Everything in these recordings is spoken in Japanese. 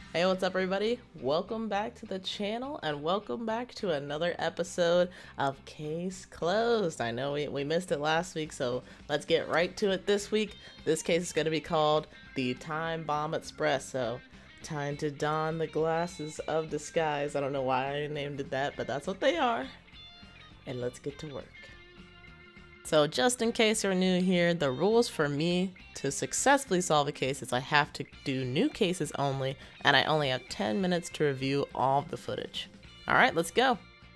Hey, what's up, everybody? Welcome back to the channel and welcome back to another episode of Case Closed. I know we missed it last week, so let's get right to it this week. This case is going to be called the Time Bomb Express. So, time to don the glasses of disguise. I don't know why I named it that, but that's what they are. And let's get to work. So just in case you're new here, the rules for me to successfully solve a case is I have to do new cases only, and I only have 10 minutes to review all of the footage. Alright, let's go!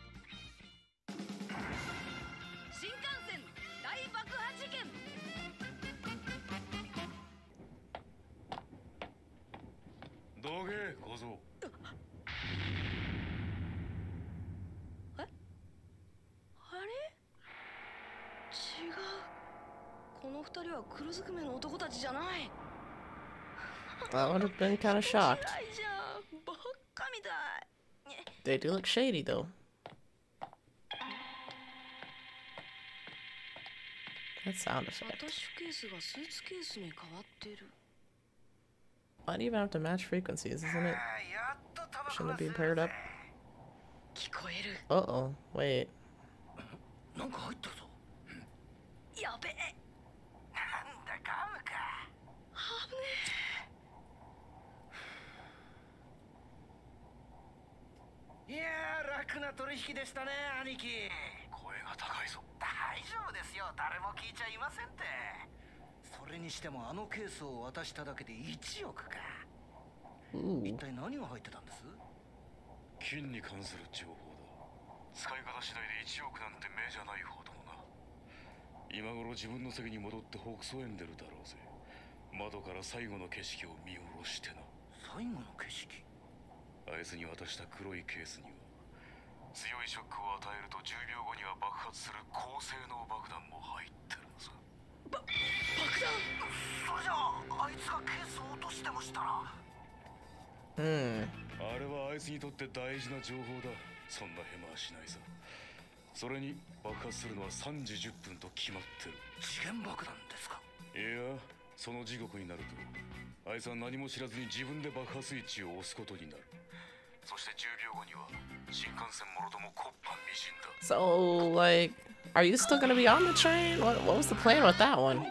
I would have been kind of shocked. They do look shady though. That sound effect. Why do you even have to match frequencies, isn't it? Shouldn't it be paired up? Uh-oh, wait. So, like, are you still gonna be on the train? What was the plan with that one?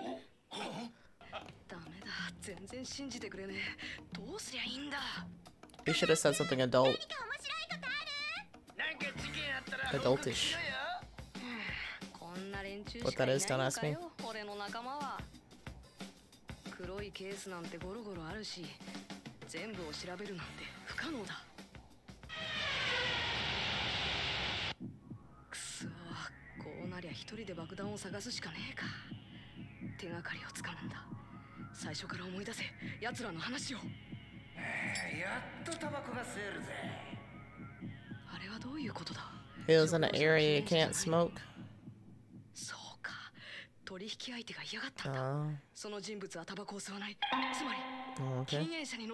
You should have said something adultish. What that is, don't ask me. He was in an area you can't smoke. Oh. Okay.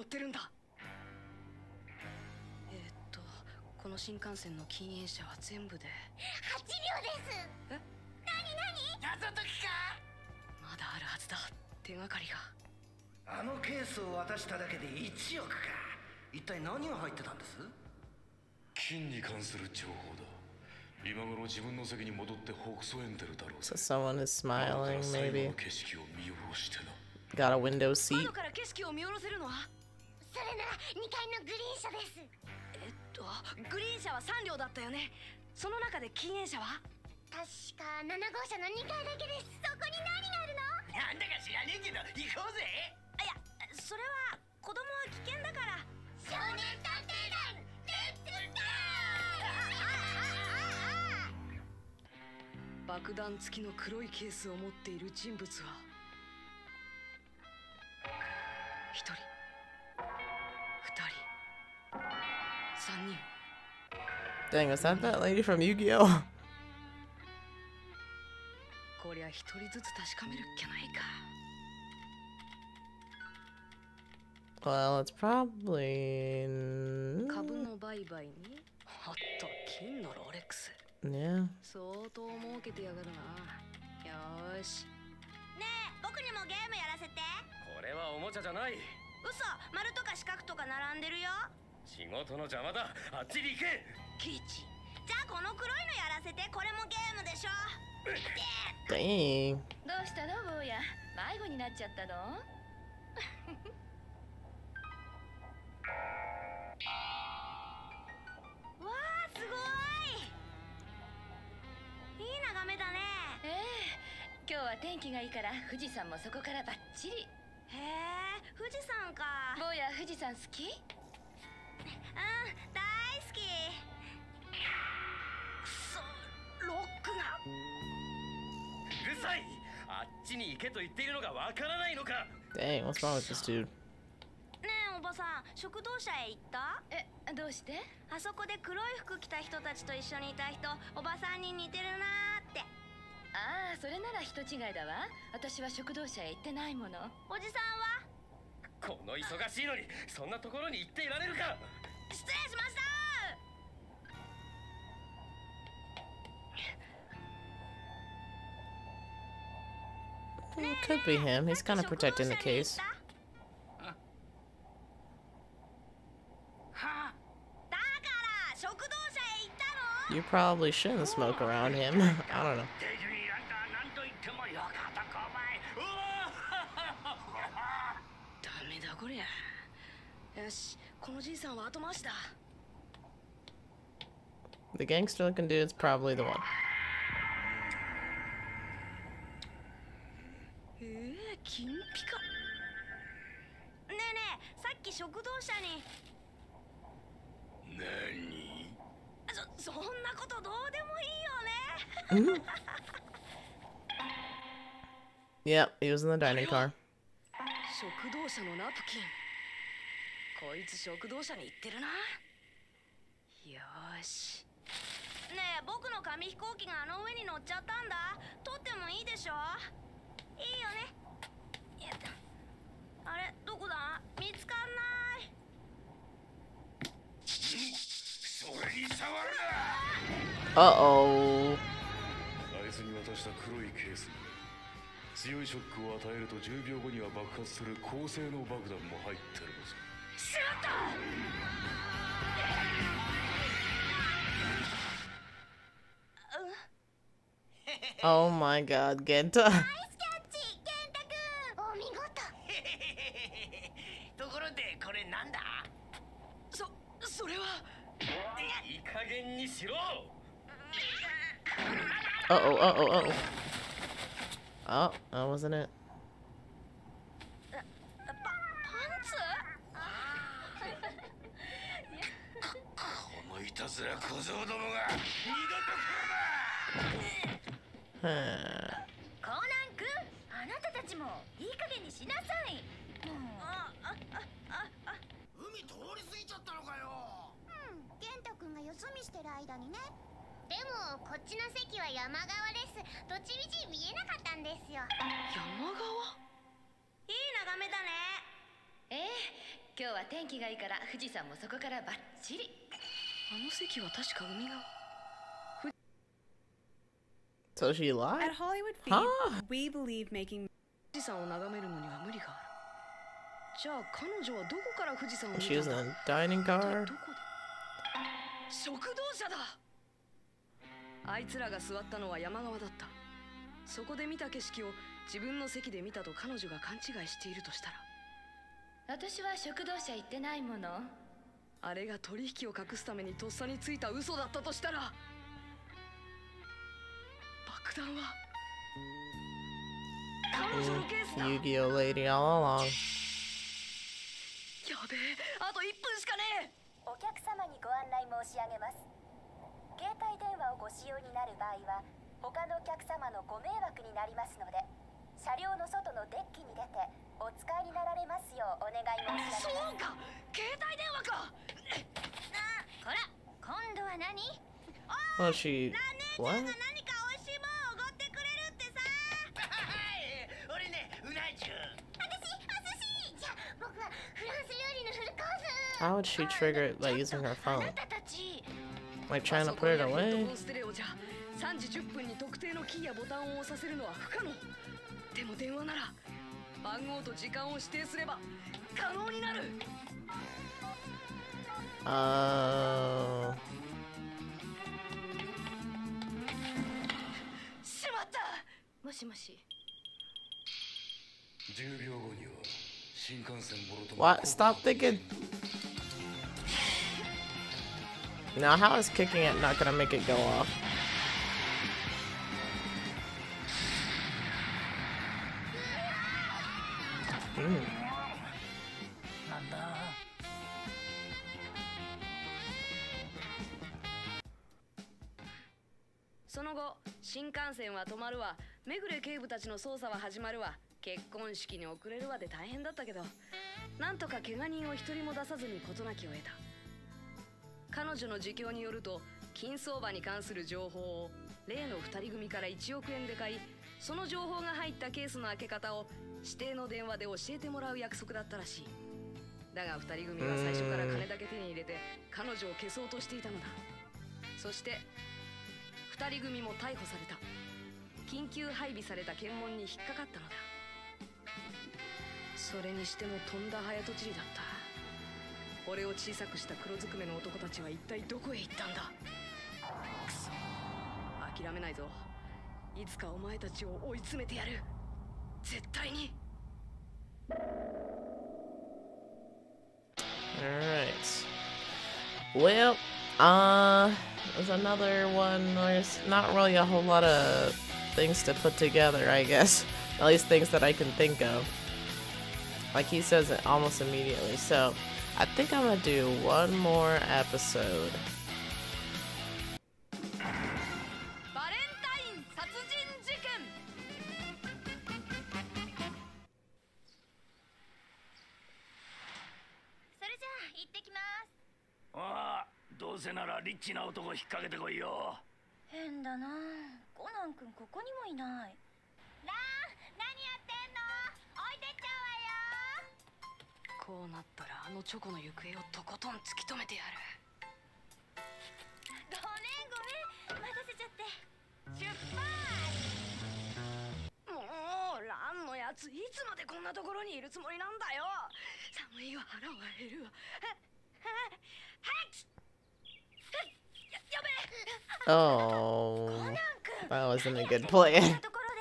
So someone is smiling, maybe. Got a window seat. Dang, is that lady from Yu-Gi-Oh? Well, it's probably... Yeah. 仕事の邪魔だ。あっちに行け。 キイチ、じゃあこの黒いのやらせて。これもゲームでしょ。 Dang. どうしたの坊や、迷子になっちゃったの？ わあ、すごい。いい眺めだね。 今日は天気がいいから富士山もそこからバッチリ。 へえ、富士山か。 坊や、富士山好き？ うん、大好き。くそ、ロックが。 うるさい。あっちに行けと言っているのがわからないのか。 Dang, what's wrong with this dude? ねえおばさん、食堂車へ行った？ どうして？ あそこで黒い服着た人たちと一緒にいた人、おばさんに似てるなーって。 ああ、それなら人違いだわ。私は食堂車へ行ってないもの。 おじさんは？ この忙しいのにそんなところに行っていられるか。 失礼しました。 It could be him. He's kind of protecting the case. だから食堂車へ行ったの？ You probably shouldn't smoke around him. I don't know. ダメだこりゃ。よし、このじいさんは後回しだ。 The gangster looking dude's probably the one. 金ピカ。ねえねえ、さっき食堂車に。 何？ そんなことどうでもいいよね。 Yep, he was in the dining car. 食堂車のナプキン。こいつ食堂車に行ってるな。よーし。ねえ、僕の紙飛行機があの上に乗っちゃったんだ。撮ってもいいでしょ？いいよね。やった。あれ、どこだ？見つかんない。 それに触るな。 Uh-oh. あいつに渡した黒いケースに強いショックを与えると10秒後には爆発する高性能爆弾も入ってるのさ。 しまった。 Oh my god, Genta. ナイスキャッチ、ケンタ君。お見事。 ところでこれなんだ？ それは。 いい加減にしろ。 Uh-oh, uh-oh, uh-oh. Oh, that wasn't it. パンツ？ このいたずら小僧どもが二度と来るな。 Huh. コーナン君、あなたたちもいい加減にしなさい。 海通り過ぎちゃったのかよ。 ケンタ君がよそ見してる間にね。でもこっちの席は山側です。どっちみち見えなかったんですよ。 山側？いい眺めだね。 今日は天気がいいから富士山もそこからバッチリ。 あの席は確か海側。 So she lied? At Hollywood Feed, Huh? we believe making 富士山を眺めるのには無理がある。じゃあ彼女はどこから富士山を見 She た was ん in だ？ a dining ど car. こで？食堂車だ。あいつらが座ったのは山側だった。そこで見た景色を自分の席で見たと彼女が勘違いしているとしたら、 私は食堂車行ってないもの。 あれが取引を隠すためにとっさについた嘘だったとしたら、爆弾は彼女のケースだ。 Yu-Gi-Oh lady all along. やべえ、あと1分しかねえ。 お客様にご案内申し上げます。携帯電話をご使用になる場合は他のお客様のご迷惑になりますので、車両の外のデッキに出てお使いになられますようお願い申し上げます。 そうか、携帯電話か。 ほら、今度は何？ Well, she... 姉ちゃ What? んが何か美味しいもんおごってくれるってさ。 俺ね、うな重。 私じゃあ僕はフランス料理のフルコース。 How would she trigger it by using her あ phone? なたたち。 Like trying to put it パソコンやヘッ away? ドホンステレオじゃ3時10分に特定のキーやボタンを押させるのは不可能。でも電話なら番号と時間を指定すれば可能になる。 Oh. しまった。もしもし。 10秒後には新幹線ボロと What? Stop thinking. Now, how is kicking it not gonna make it go off? Mm. その後、新幹線は止まるわ、めぐれ警部たちの捜査は始まるわ、結婚式に遅れるわで大変だったけど、なんとか怪我人を一人も出さずに事なきを得た。彼女の自供によると、金相場に関する情報を例の2人組から1億円で買い、その情報が入ったケースの開け方を指定の電話で教えてもらう約束だったらしい。だが2人組は最初から金だけ手に入れて彼女を消そうとしていたのだ。そして2人組も逮捕された。緊急配備された検問に引っかかったのだ。それにしてもとんだ早とちりだった。俺を小さくした黒ずくめの男たちは一体どこへ行ったんだ。くそ、諦めないぞ。いつかお前たちを追い詰めてやる。絶対に。 Alright. Well, there's another one where it's not really a whole lot of things to put together, I guess. At least things that I can think of. Like he says it almost immediately. So, I think I'm gonna do one more episode. バレンタイン殺人事件。 それじゃあ行ってきます。 ああ、どうせならリッチな男引っ掛けてこいよ。 変だな。コナン君ここにもいない。ラン、何やってんの？置いてっちゃうわよ。 こうなったらあのチョコの行方をとことん突き止めてやる。 ごめん、待たせちゃって。出発。 もうランのやついつまでこんなところにいるつもりなんだよ。寒いわ、腹は減るわ。やべえ。 Oh, コナン君。 that wasn't a good こん plan. なところで。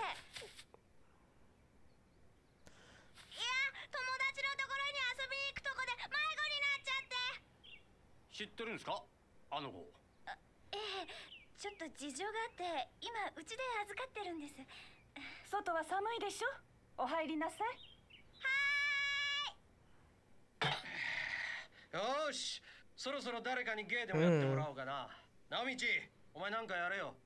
いや、友達のところに遊びに行くとこで迷子になっちゃって。 知ってるんですか、あの子。 ええ、ちょっと事情があって今うちで預かってるんです。 外は寒いでしょ。お入りなさい。 よーし、そろそろ誰かにゲーでもやってもらおうかな。直道、お前なんかやれよ。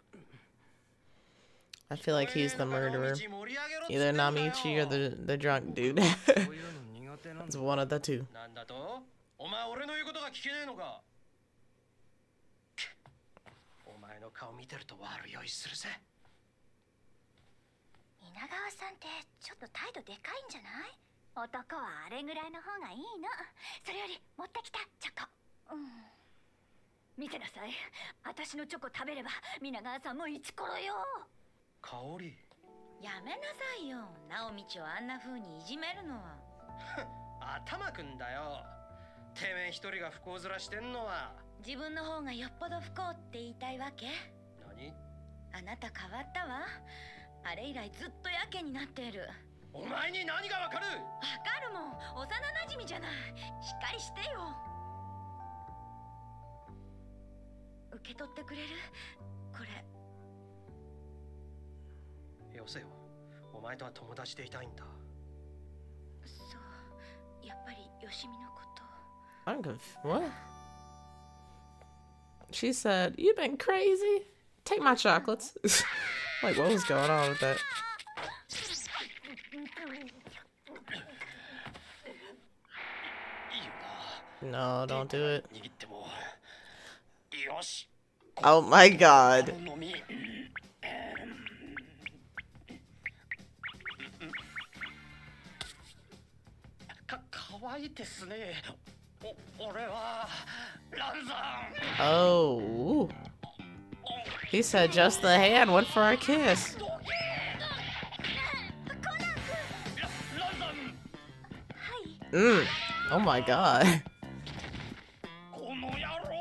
I feel like he's the murderer. Either Namichi or the drunk dude. It's one of the two. なんだと？お前俺の言うことが聞けねえのか。お前の顔見てると悪酔いするぜ。 稲川さんってちょっと態度でかいんじゃない？男はあれぐらいの方がいいの。それより持ってきたチョコ。 見てなさい。私のチョコ食べれば皆川さんもイチコロよ。 香り。 やめなさいよ。直道をあんな風にいじめるのは。 頭くんだよ。てめえ一人が不幸面してんのは。 自分の方がよっぽど不幸って言いたいわけ？ 何？ あなた変わったわ。あれ以来ずっとやけになっている。 お前に何がわかる？ わかるもん。幼馴染じゃない。しっかりしてよ。受け取ってくれる？これ。 よせよ。お前とは友達でいたいんだ。 そう、やっぱりよしみのこと。 I'm confused. What? She said, "You've been crazy. Take my chocolates." Like, what was going on with that? No, don't do it. Oh my god. Oh. He said just the hand went for a kiss. Oh my god.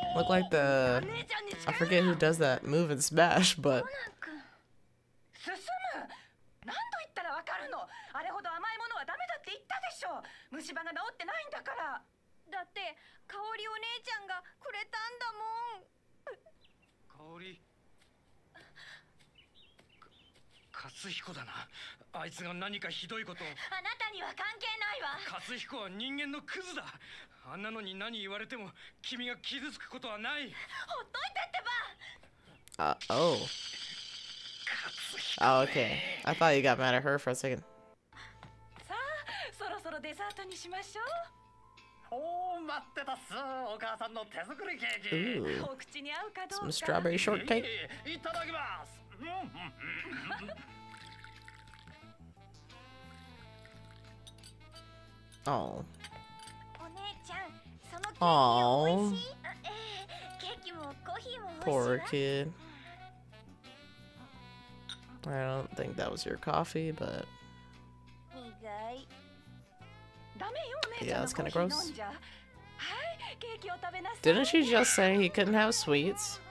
Look like the... I forget who does that move in Smash, but... 進む。何度言ったらわかるの。あれほど甘いものはダメだって言ったでしょ。虫歯が治ってないんだから。 だって香りお姉ちゃんがくれたんだもん。 香り勝彦だな。あいつが何かひどいことを。 あなたには関係ないわ。 勝彦は人間のクズだ。あんなのに何言われても君が傷つくことはない。 ほっといてってば。 Oh. Oh, okay. I thought you got mad at her for a second. さあ、そろそろデザートにしましょう。 おお、待ってたっす。お母さんの手作りケーキ。 Ooh. お口に合うかどうか。 Some strawberry shortcake. いただきます。 Oh. お姉ちゃん、そのケーキ美味しい？ケーキもコーヒーも美味しいわ。 Poor kid. I don't think that was your coffee, but 苦い。 ダメよ、お姉ちゃ yeah, ん it's の kind コー of ヒー gross. 飲んじゃ。はい、ケーキを食べなさい。 Didn't she just say he couldn't have sweets?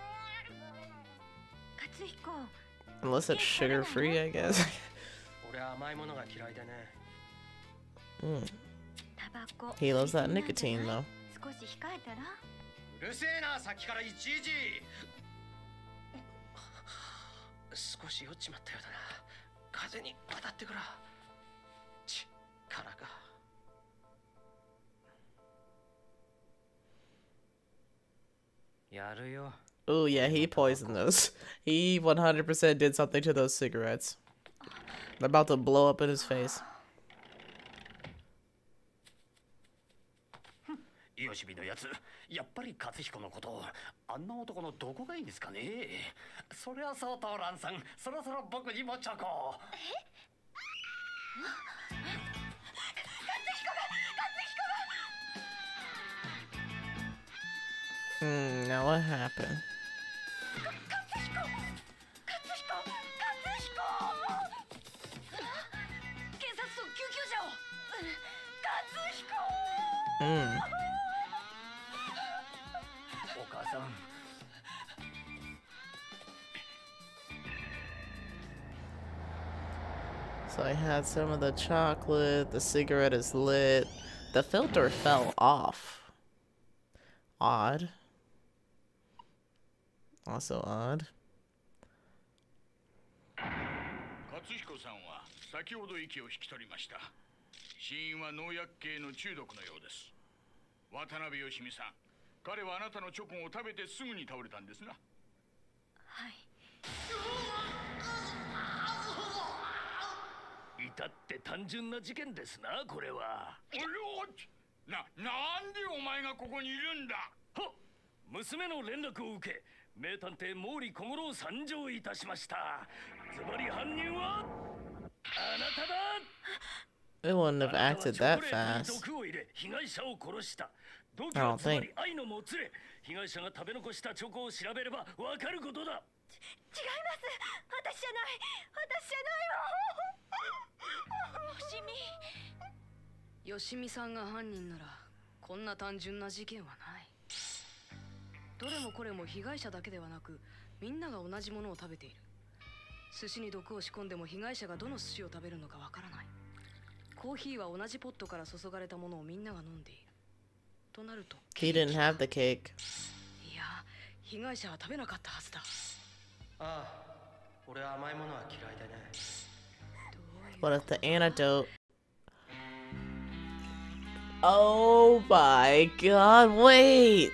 勝彦。 Unless it's sugar free, I guess. 俺は甘いものが嫌いでね。 Mm. タバコ。 He loves that nicotine, though. 少し控えたら。 うるせえな、さっきからいちいち。少し酔っちまったようだな。風に当たってくら。ち、からか。やるよ。 Oh, yeah, he poisoned those. He 100% did something to those cigarettes. They're about to blow up in his face. よしびのやつ、やっぱり勝彦のことをあんな男のどこがいいんですかね。そりゃそうとランさん、そろそろ僕にもチョコ。 Now what happened? 警察と救急車を。勝彦。 お母さん。 So I had some of the chocolate, the cigarette is lit, the filter fell off. Odd. Also odd. 勝彦さんは先ほど息を引き取りました。死因は農薬系の中毒のようです。渡辺芳美さん、彼はあなたのチョコを食べてすぐに倒れたんですな。 はい。 至って単純な事件ですな、これは。 なんでお前がここにいるんだ。 はっ、娘の連絡を受け、名探偵毛利小五郎を参上いたしました。ズバリ犯人はあなただ。 It wouldn't have acted that fast. 毒を入れ、被害者を殺した。 動機 I は don't つま think. り愛のもつれ。被害者が食べ残したチョコを調べればわかることだ。 違います。私じゃない。私じゃないわ。よしみ。 よしみさんが犯人ならこんな単純な事件はない。どれもこれも被害者だけではなく、みんなが同じものを食べている。寿司に毒を仕込んでも被害者がどの寿司を食べるのかわからない。コーヒーは同じポットから注がれたものをみんなが飲んでいる。となると、 He didn't have the cake. いや、被害者は食べなかったはずだ。 ああ、俺は甘いものは嫌いでね。 What if the antidote? Oh my god, wait!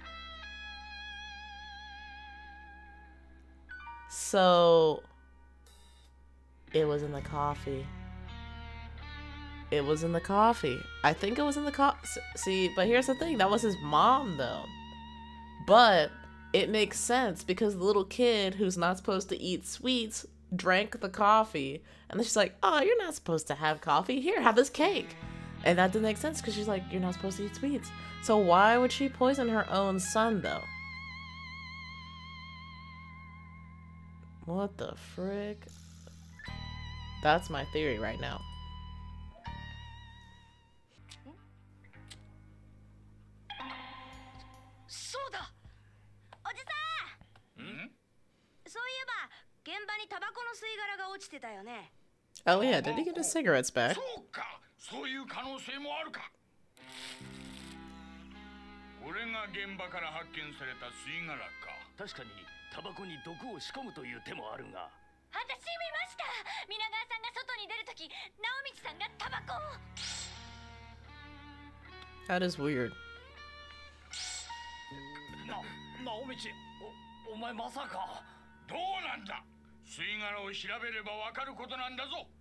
So, it was in the coffee. It was in the coffee. I think it was in the coffee. See, but here's the thing. That was his mom, though. But it makes sense because the little kid who's not supposed to eat sweets drank the coffee. And then she's like, oh, you're not supposed to have coffee. Here, have this cake. And that didn't make sense because she's like, you're not supposed to eat sweets. So why would she poison her own son, though? What the frick? That's my theory right now. そうだ。 にタバコの吸い殻が落ちてたよね。 Oh yeah, did he get his cigarettes back? そうか、そういう可能性もあるか。これが現場から発見された吸い殻か。 確かにタバコに毒を仕込むという手もあるが。 私見ました。皆川さんが外に出るとき、直道さんがタバコを。 That is weird. 直道、お前まさか。 どうなんだ。吸い殻を調べればわかることなんだぞ。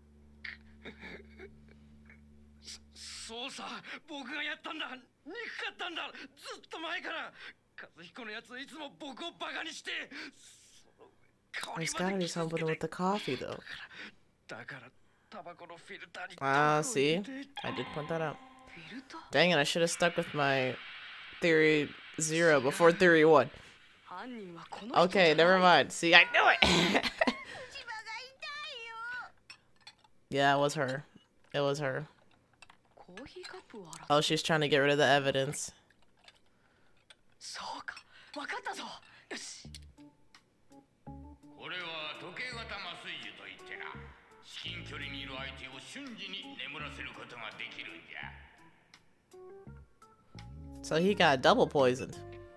そうさ、僕がやったんだ。憎かったんだ。ずっと前から。和彦のやついつも僕をバカにして。 There's gotta be something with the coffee though. だからタバコのフィルターに。 Ah, see? I did point that out. Dang it, I should have stuck with my theory 0 before theory 1. Okay, never mind. See, I knew it! Yeah, it was her. It was her. Oh, she's trying to get rid of the evidence. そうか、わかったぞ。よし。 これは時計型麻酔銃といってな、至近距離にいる相手を瞬時に眠らせることができるんじゃ。 So he got double poisoned.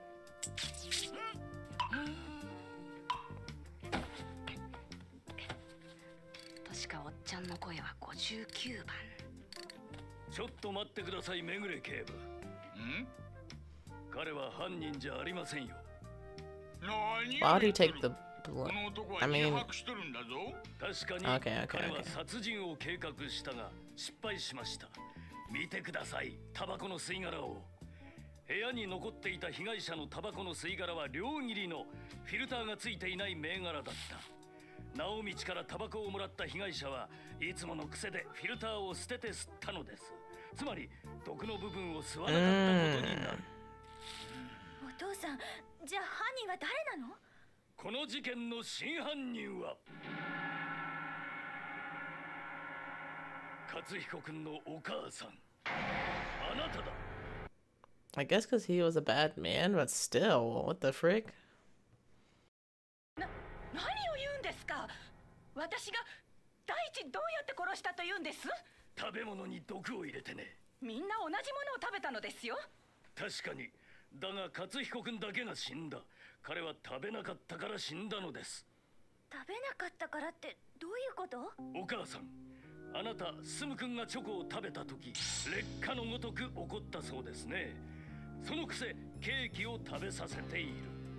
確かおっちゃんの声は59番。 ちょっと待ってください、めぐれ警部。 ん？ 彼は犯人じゃありませんよ。 Why would he take the blood? I mean, 確かに okay, 彼は okay. 殺人を計画したが失敗しました。見てください、タバコの吸い殻を。部屋に残っていた被害者のタバコの吸い殻は両切りのフィルターがついていない銘柄だった。直道からタバコをもらった被害者はいつもの癖でフィルターを捨てて吸ったのです。つまり毒の部分を吸わなかったことになる。 お父さん、じゃあ犯人は誰なの？ この事件の真犯人は勝彦君のお母さん、あなただ。 I guess because he was a bad man, but still, what the frick? 何を言うんですか。私が第一どうやって殺したと言うんです。 食べ物に毒を入れてね。 みんな同じものを食べたのですよ。 確かに。だが勝彦君だけが死んだ。彼は食べなかったから死んだのです。 食べなかったからってどういうこと？ お母さん、あなたスム君がチョコを食べた時、劣化のごとく怒ったそうですね。そのくせケーキを食べさせている。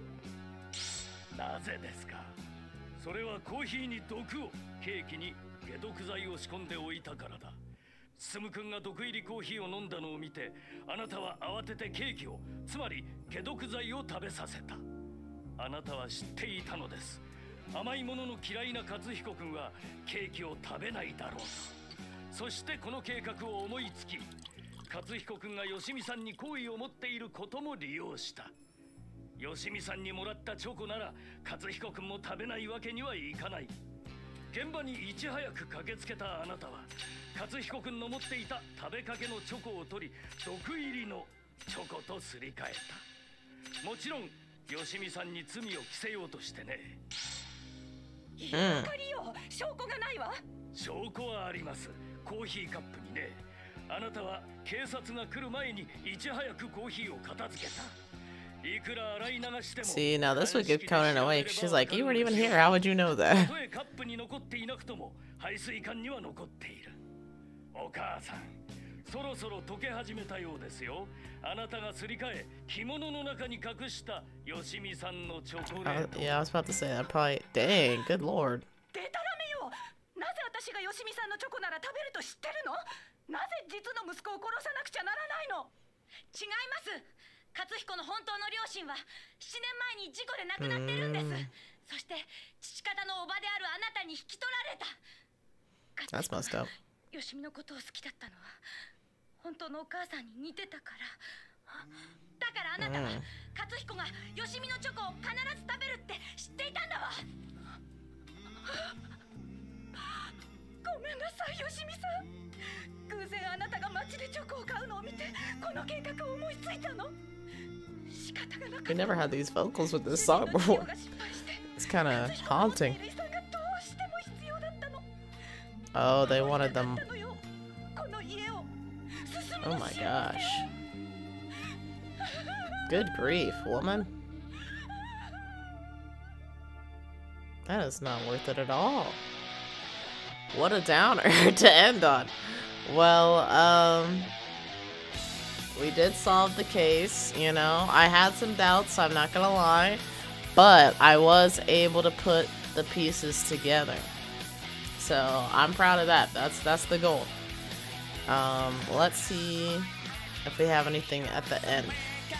なぜですか？それはコーヒーに毒を、ケーキに解毒剤を仕込んでおいたからだ。スム君が毒入りコーヒーを飲んだのを見て、あなたは慌ててケーキを、つまり解毒剤を食べさせた。あなたは知っていたのです。甘いものの嫌いな勝彦君はケーキを食べないだろうと。そしてこの計画を思いつき、勝彦君が吉見さんに好意を持っていることも利用した。吉見さんにもらったチョコなら勝彦君も食べないわけにはいかない。現場にいち早く駆けつけたあなたは勝彦君の持っていた食べかけのチョコを取り、毒入りのチョコとすり替えた。もちろん吉見さんに罪を着せようとしてね。 いいかりよ、証拠がないわ。 証拠はあります。コーヒーカップにね。あなたは警察が来る前にいち早くコーヒーを片付けた。いくら洗い流しても。 See, now this would give Conan away. She's like, you weren't even here. How would you know that? たとえカップに残っていなくとも排水管には残っている。お母さん、そろそろ溶け始めたようですよ。あなたがすり替え、着物の中に隠した吉見さんのチョコレート。 Yeah, I was about to say that. Probably. Dang, good lord. でたらめよ。なぜ私が吉見さんのチョコなら食べると知ってるの？なぜ実の息子を殺さなくちゃならないの？ 違います。勝彦の本当の両親は7年前に事故で亡くなってるんです。そして父方のおばであるあなたに引き取られた。 That's messed up. 吉見のことを好きだったのは本当のお母さんに似てたから。だからあなたは勝彦が吉見のチョコを必ず食べるって知っていたんだわ。 ごめんなさい吉見さん。偶然あなたが街でチョコを買うのを見てこの計画を思いついたの。仕方がなかった。 We never had these vocals with this song before. It's kind of haunting. エリさんがどうし Oh, they wanted them. Oh my gosh. Good grief, woman. That is not worth it at all. What a downer to end on. Well, we did solve the case, you know. I had some doubts, I'm not gonna lie, but I was able to put the pieces together. So I'm proud of that. That's the goal. Let's see if we have anything at the end.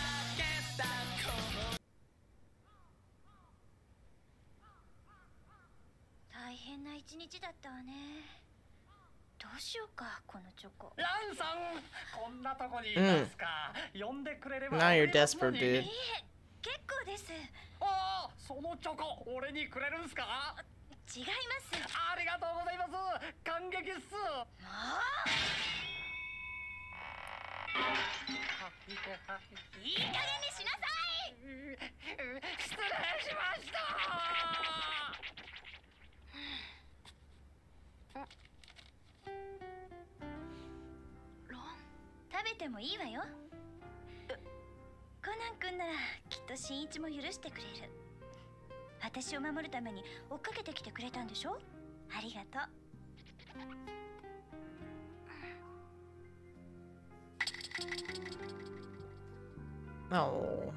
Now you're desperate, dude. 結構です。 ああ、そのチョコ俺にくれるんすか？ 違います。 ありがとうございます。感激っす。 いい加減にしなさい。 失礼しました。 ロン、食べてもいいわよ。コナン君ならきっと新一も許してくれる。私を守るために追っかけてきてくれたんでしょ？ありがとう。 Oh.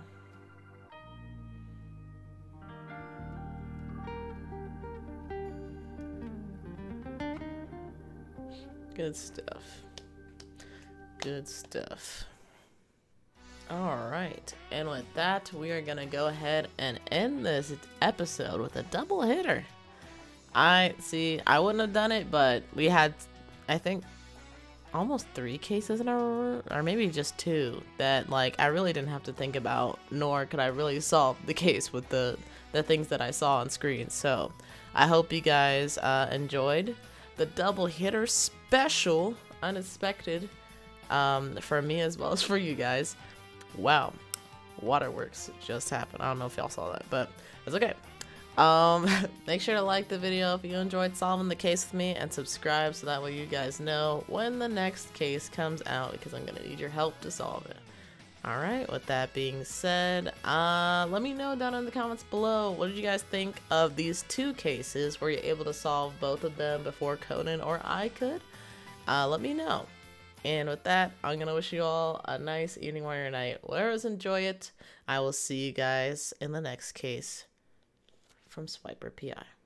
Good stuff. Good stuff. Alright, and with that, we are gonna go ahead and end this episode with a double hitter. I wouldn't have done it, but we had, I think, almost 3 cases in a row, or maybe just 2, that like I really didn't have to think about, nor could I really solve the case with the things that I saw on screen. So I hope you guys enjoyed the double hitter special, unexpected, for me as well as for you guys. Wow, waterworks just happened. I don't know if y'all saw that, but it's okay. Make sure to like the video if you enjoyed solving the case with me, and subscribe so that way you guys know when the next case comes out, because I'm gonna need your help to solve it. Alright, with that being said, let me know down in the comments below, what did you guys think of these 2 cases? Were you able to solve both of them before Conan or I could? Let me know. And with that, I'm gonna wish you all a nice evening, morning, or night. Whatever's, enjoy it. I will see you guys in the next case from Swiper PI.